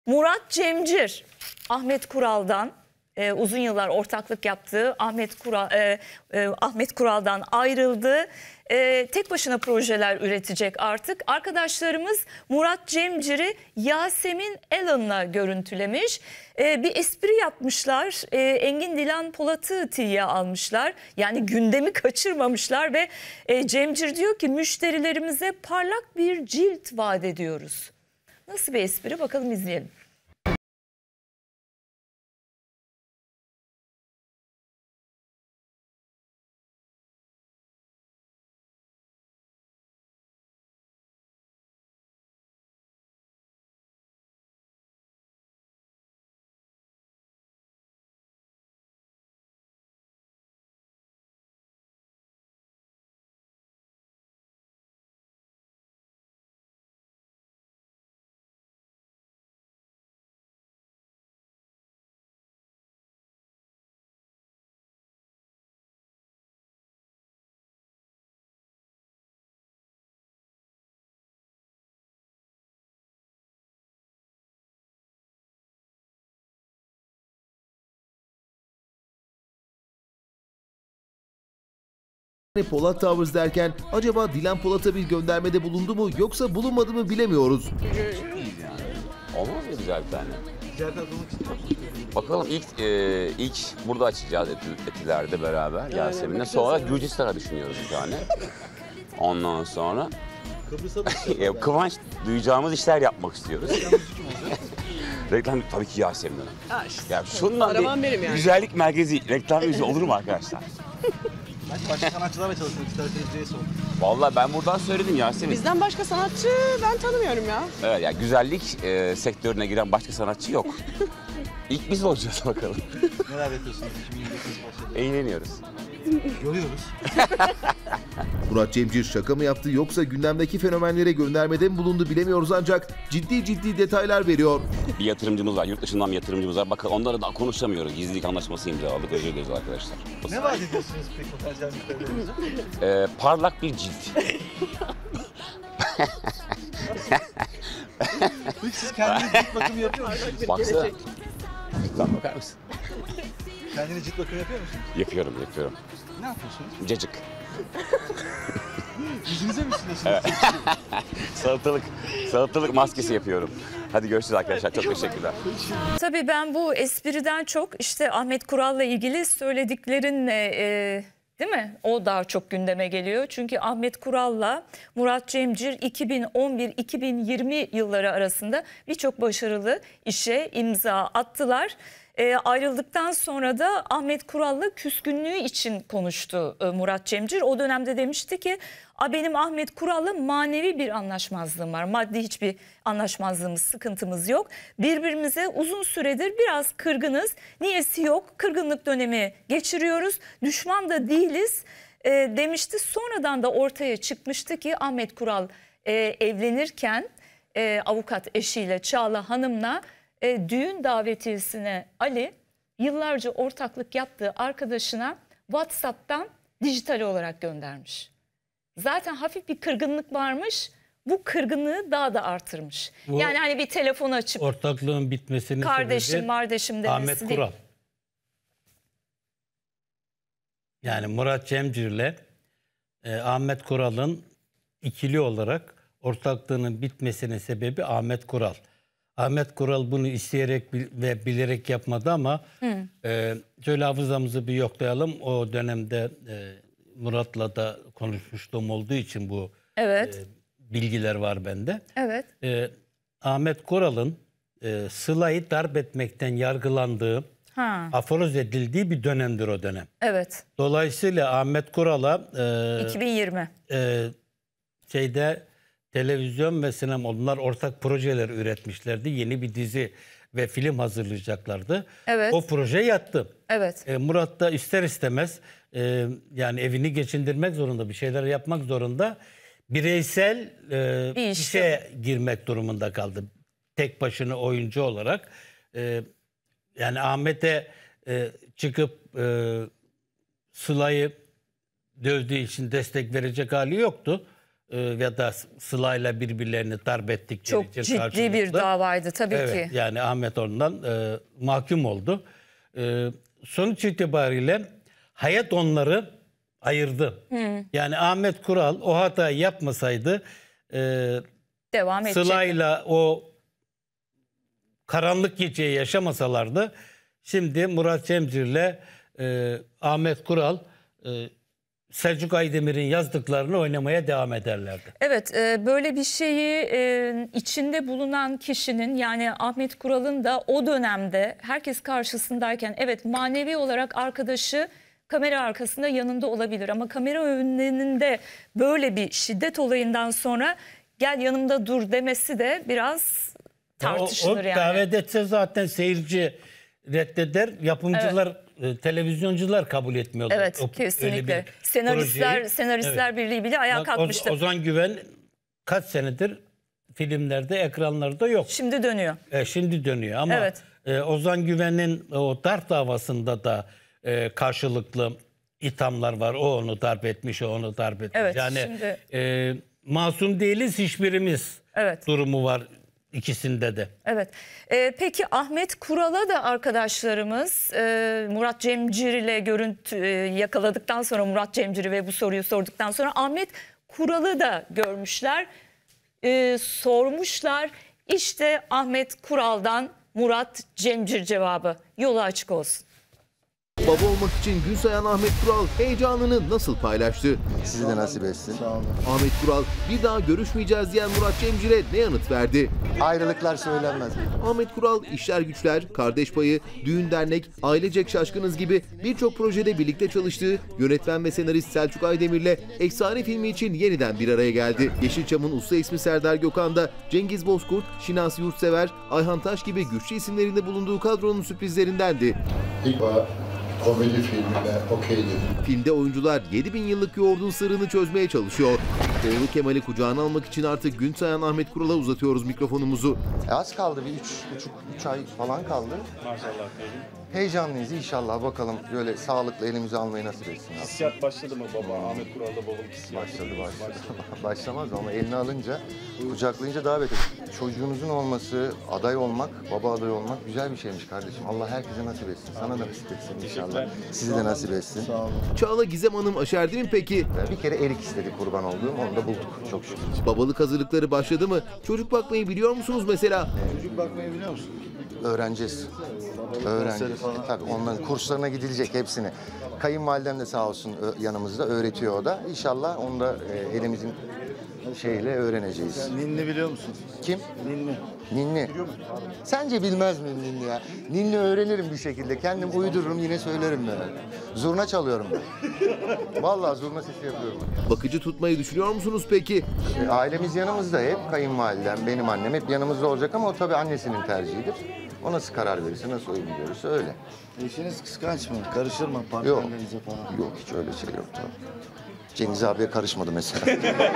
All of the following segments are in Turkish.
Murat Cemcir, Ahmet Kural'dan uzun yıllar ortaklık yaptığı Ahmet Kural'dan ayrıldı. Tek başına projeler üretecek artık. Arkadaşlarımız Murat Cemcir'i Yasemin Allen'la görüntülemiş. Bir espri yapmışlar. Engin Dilan Polat'ı tiye almışlar. Yani gündemi kaçırmamışlar ve Cemcir diyor ki müşterilerimize parlak bir cilt vaat ediyoruz. Nasıl bir espri? Bakalım, izleyelim. Polat Towers derken acaba Dilan Polat'a bir göndermede bulundu mu yoksa bulunmadı mı bilemiyoruz. Olmaz mı güzel bir tane? Bakalım ilk burada açacağız Etiler'de beraber Yasemin'le. Sonra Gürcistan'a düşünüyoruz bir tane. Ondan sonra kıvanç duyacağımız işler yapmak istiyoruz. Reklam tabii ki Yasemin'den. Ya şundan bir yani. Güzellik merkezi reklam yüzü olur mu arkadaşlar? Başka sanatçılarla çalışmak isterseniz diye sordum. Vallahi ben buradan söyledim Yasemin. Bizden başka sanatçı ben tanımıyorum ya. Evet, yani güzellik sektörüne giren başka sanatçı yok. İlk biz olacağız bakalım. Neler yapıyorsunuz? 2025 başladı. Eğleniyoruz. Görüyoruz. Murat Cemcir şaka mı yaptı yoksa gündemdeki fenomenlere göndermede mi bulundu bilemiyoruz ancak ciddi detaylar veriyor. Bir yatırımcımız var, yurt dışından bir yatırımcımız var. Bakın onları daha konuşamıyoruz. Gizlilik anlaşması imzaladık, özür dileriz arkadaşlar. Ne vaat ediyorsunuz peki potansiyel müşterilerinize? Parlak bir cilt. Peki siz kendiniz cilt bakımı yapıyor musunuz? Baksana. Lütfen bakar mısın? Kendiniz cilt bakımı yapıyor musunuz? Yapıyorum. Ne yapıyorsunuz? Cacık. Yüzünüze mi sürüyorsunuz? Salatalık maskesi yapıyorum. Hadi görüşürüz arkadaşlar. Çok teşekkürler. Tabii ben bu espriden çok işte Ahmet Kural'la ilgili söylediklerinle değil mi? O daha çok gündeme geliyor. Çünkü Ahmet Kural'la Murat Cemcir 2011-2020 yılları arasında birçok başarılı işe imza attılar. Ayrıldıktan sonra da Ahmet Kural'la küskünlüğü için konuştu Murat Cemcir. O dönemde demişti ki benim Ahmet Kural'la manevi bir anlaşmazlığım var. Maddi hiçbir anlaşmazlığımız, sıkıntımız yok. Birbirimize uzun süredir biraz kırgınız. Niyesi yok. Kırgınlık dönemi geçiriyoruz. Düşman da değiliz demişti. Sonradan da ortaya çıkmıştı ki Ahmet Kural evlenirken avukat eşiyle Çağla Hanım'la düğün davetiyesine Ali yıllarca ortaklık yaptığı arkadaşına WhatsApp'tan dijital olarak göndermiş. Zaten hafif bir kırgınlık varmış. Bu kırgınlığı daha da artırmış. Yani hani bir telefon açıp ortaklığın bitmesinin kardeşim demesi Ahmet değil. Kural. Yani Murat Cemcir'le Ahmet Kural'ın ikili olarak ortaklığının bitmesinin sebebi Ahmet Kural. Ahmet Kural bunu isteyerek ve bilerek yapmadı ama şöyle hafızamızı bir yoklayalım. O dönemde Murat'la da konuşmuştum olduğu için bu bilgiler var bende. Evet. Ahmet Kural'ın Sıla'yı darp etmekten yargılandığı, aforoz edildiği bir dönemdir o dönem. Evet. Dolayısıyla Ahmet Kural'a 2020 televizyon ve sinema onlar ortak projeler üretmişlerdi. Yeni bir dizi ve film hazırlayacaklardı. Evet. O proje yattı. Evet. Murat da ister istemez yani evini geçindirmek zorunda, bir şeyler yapmak zorunda. Bireysel bir işe girmek durumunda kaldı. Tek başına oyuncu olarak. Yani Ahmet'e çıkıp Sıla'yı dövdüğü için destek verecek hali yoktu. ya da Sıla'yla birbirlerini darp ettikleri Çok için ciddi bir karşılıklı. davaydı tabii Evet, ki. yani Ahmet ondan mahkum oldu. Sonuç itibariyle hayat onları ayırdı. Yani Ahmet Kural o hatayı yapmasaydı Devam edecek. Sıla'yla o karanlık geceyi yaşamasalardı şimdi Murat Cemcir'le Ahmet Kural Selçuk Aydemir'in yazdıklarını oynamaya devam ederlerdi. Evet, böyle bir şeyi içinde bulunan kişinin, yani Ahmet Kural'ın da o dönemde herkes karşısındayken evet manevi olarak arkadaşı kamera arkasında yanında olabilir ama kamera önünde böyle bir şiddet olayından sonra gel yanımda dur demesi de biraz tartışılır o yani. davet etse zaten seyirci reddeder. Yapımcılar, televizyoncular kabul etmiyorlar. Evet, kesinlikle. Senaristler Birliği bile ayağa kalkmıştı. Ozan Güven kaç senedir filmlerde, ekranlarda yok. Şimdi dönüyor. Şimdi dönüyor ama Evet. Ozan Güven'in o darp davasında da karşılıklı ithamlar var. O onu darp etmiş, o onu darp etmiş. Evet, yani şimdi... masum değiliz hiçbirimiz Evet. durumu var ikisinde de. Evet. Peki Ahmet Kural'a da arkadaşlarımız Murat Cemcir ile görüntü yakaladıktan sonra, Murat Cemcir'i ve bu soruyu sorduktan sonra Ahmet Kural'ı da görmüşler, sormuşlar. İşte Ahmet Kural'dan Murat Cemcir cevabı. Yolu açık olsun. Baba olmak için gün sayan Ahmet Kural heyecanını nasıl paylaştı? Sizi de nasip etsin. Ahmet Kural bir daha görüşmeyeceğiz diyen Murat Cemcir'e ne yanıt verdi? Ayrılıklar söylenmez. Ahmet Kural işler güçler, kardeş payı, düğün dernek, ailecek şaşkınız gibi birçok projede birlikte çalıştığı yönetmen ve senarist Selçuk Aydemir'le Efsane filmi için yeniden bir araya geldi. Yeşilçam'ın usta ismi Serdar Gökhan da Cengiz Bozkurt, Şinas Yurtsever, Ayhan Taş gibi güçlü isimlerinde bulunduğu kadronun sürprizlerindendi. İlk komedi filmine okey dedim. Filmde oyuncular 7000 yıllık yoğurdun sırrını çözmeye çalışıyor. Oğlu Kemal'i kucağına almak için artık gün sayan Ahmet Kural'a uzatıyoruz mikrofonumuzu. Az kaldı, bir 3 ay falan kaldı. Maşallah. Heyecanlıyız inşallah, bakalım böyle sağlıklı elimize almayı nasip etsin. Hissiyat başladı mı baba? Ahmet Kural'da babam hissiyat. Başladı. Başlamaz ama elini alınca, kucaklayınca daha beter. Çocuğunuzun olması, aday olmak, baba adayı olmak güzel bir şeymiş kardeşim. Allah herkese nasip etsin. Sana da nasip etsin inşallah. Sizi de nasip etsin. Çağla Gizem Hanım aşerdi mi peki? Bir kere erik istedi kurban olduğum, onu da bulduk çok şükür. Babalık hazırlıkları başladı mı? Çocuk bakmayı biliyor musunuz mesela? Çocuk bakmayı biliyor musun? Öğreneceğiz. Öğreneceğiz. Tabii onların kurslarına gidilecek hepsini. Kayınvalidem de sağ olsun yanımızda öğretiyor o da. İnşallah onu da elimizin şeyle öğreneceğiz. Ninni biliyor musun? Kim? Ninni. Ninni. Sence bilmez miyim ninni ya? Ninni öğrenirim bir şekilde. Kendim uydururum yine söylerim ben. Zurna çalıyorum ben. Vallahi zurna sesi yapıyorum. Bakıcı tutmayı düşünüyor musunuz peki? Ailemiz yanımızda hep. Kayınvalidem, benim annem hep yanımızda olacak ama o tabii annesinin tercihidir. O nasıl karar verirse, nasıl uygun görürse öyle. Eşiniz kıskanç mı? Karışır mı Yok. partnerlerinize falan? Yok, hiç öyle şey yok tabii. Cengiz abiye karışmadı mesela.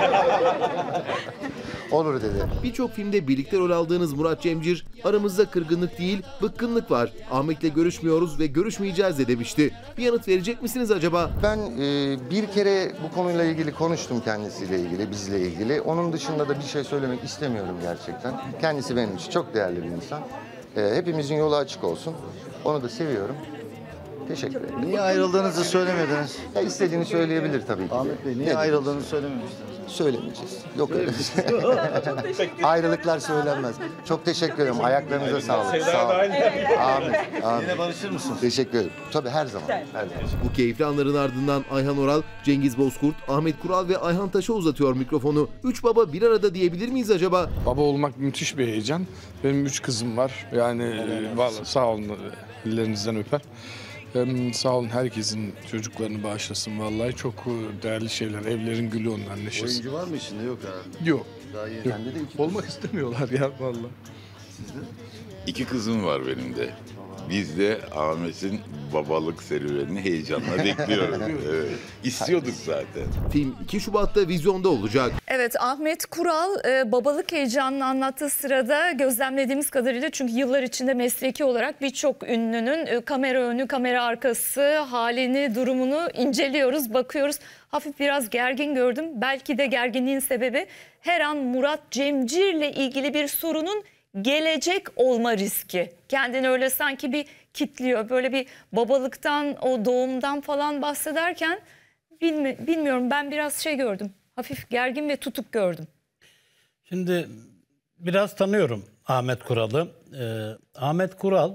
Olur dedi. Birçok filmde birlikte rol aldığınız Murat Cemcir, aramızda kırgınlık değil, bıkkınlık var. Ahmet'le görüşmüyoruz ve görüşmeyeceğiz de demişti. Bir yanıt verecek misiniz acaba? Ben bir kere bu konuyla ilgili konuştum kendisiyle ilgili, bizle ilgili. Onun dışında da bir şey söylemek istemiyorum gerçekten. Kendisi benim için çok değerli bir insan. Hepimizin yolu açık olsun. Onu da seviyorum. Teşekkür ederim. Niye ayrıldığınızı söylemediniz? Ya istediğini söyleyebilir tabii ki. Ahmet Bey niye Ne? ayrıldığınızı söylememiştiniz? Söylemeyeceğiz. Yok öyle bir şey. Ayrılıklar söylenmez. Çok teşekkür ederim. Ayaklarınıza sağlık. Sağ olun. Amin. Amin. Yine barışır mısınız? Teşekkür ederim. Tabii her zaman. Her zaman. Bu keyifli anların ardından Ayhan Oral, Cengiz Bozkurt, Ahmet Kural ve Ayhan Taş'a uzatıyor mikrofonu. Üç baba bir arada diyebilir miyiz acaba? Baba olmak müthiş bir heyecan. Benim 3 kızım var. Yani vallahi sağ olun, ellerinizden öper. Sağ olun, herkesin çocuklarını bağışlasın vallahi. Çok değerli şeyler. Evlerin gülü onlar, neşesi. Oyuncu var mı içinde? Yok herhalde. Yok. Daha yeni. Yok. Olmak istemiyorlar ya vallahi. Sizde? 2 kızım var benim de. Biz de Ahmet'in babalık serüvenini heyecanla bekliyoruz. Evet. İstiyorduk zaten. Film 2 Şubat'ta vizyonda olacak. Evet, Ahmet Kural babalık heyecanını anlattığı sırada gözlemlediğimiz kadarıyla, çünkü yıllar içinde mesleki olarak birçok ünlünün kamera önü, kamera arkası halini, durumunu inceliyoruz, bakıyoruz. Hafif biraz gergin gördüm. Belki de gerginliğin sebebi her an Murat Cemcir'le ilgili bir sorunun gelecek olma riski. Kendini öyle sanki bir kitliyor. Böyle bir babalıktan, o doğumdan falan bahsederken bilmiyorum, ben biraz gördüm. Hafif gergin ve tutuk gördüm. Şimdi biraz tanıyorum Ahmet Kural'ı. Ahmet Kural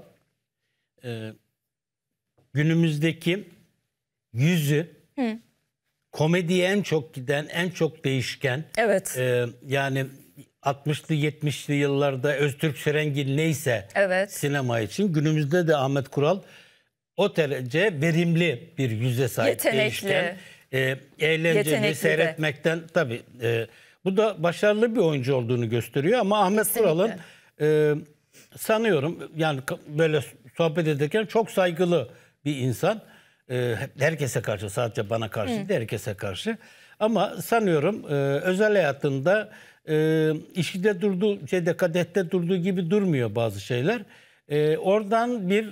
günümüzdeki yüzü, komediye en çok giden, en çok değişken. Evet. Yani 60'lı 70'li yıllarda Öztürk Serengil neyse sinema için, günümüzde de Ahmet Kural o derece verimli bir yüze sahip. Yetenekli. Değişken, eğlenceli, seyretmekten tabii. Bu da başarılı bir oyuncu olduğunu gösteriyor ama Ahmet Kural'ın sanıyorum yani böyle sohbet ederken çok saygılı bir insan. Herkese karşı, sadece bana karşı değil, herkese karşı. Ama sanıyorum özel hayatında işide durduğu, kadehte durduğu gibi durmuyor bazı şeyler. Oradan bir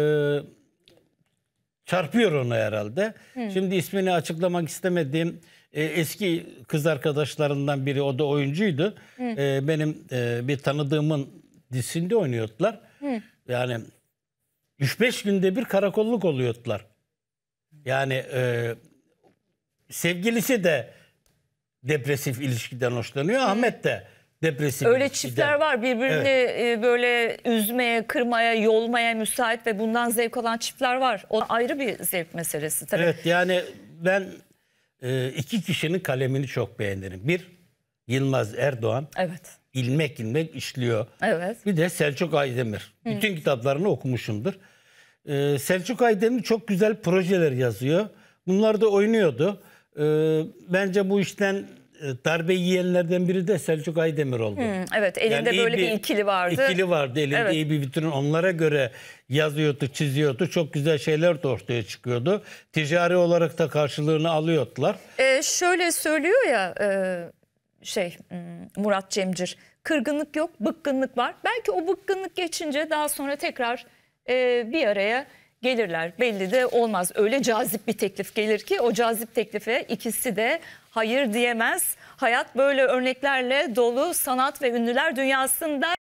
çarpıyor onu herhalde. Şimdi ismini açıklamak istemediğim eski kız arkadaşlarından biri, o da oyuncuydu. Benim bir tanıdığımın dizisinde oynuyordular. Yani 3-5 günde bir karakolluk oluyordular. Yani sevgilisi de depresif ilişkiden hoşlanıyor. Ahmet de depresif öyle ilişkiden. Çiftler var birbirini böyle üzmeye, kırmaya, yolmaya müsait ve bundan zevk alan çiftler var. O ayrı bir zevk meselesi tabii. Evet, yani ben 2 kişinin kalemini çok beğenirim. Bir, Yılmaz Erdoğan. Evet. İlmek ilmek işliyor. Evet. Bir de Selçuk Aydemir. Bütün kitaplarını okumuşumdur. Selçuk Aydemir çok güzel projeler yazıyor. Bunlar da oynuyordu. Bence bu işten darbe yiyenlerden biri de Selçuk Aydemir oldu. Evet, elinde yani böyle bir ikili vardı. İkili vardı, elinde iyi bir vitrin. Onlara göre yazıyordu, çiziyordu. Çok güzel şeyler de ortaya çıkıyordu. Ticari olarak da karşılığını alıyordular. Şöyle söylüyor ya Murat Cemcir, kırgınlık yok, bıkkınlık var. Belki o bıkkınlık geçince daha sonra tekrar bir araya gelirler. Belli de olmaz. Öyle cazip bir teklif gelir ki o cazip teklife ikisi de hayır diyemez. Hayat böyle örneklerle dolu, sanat ve ünlüler dünyasında.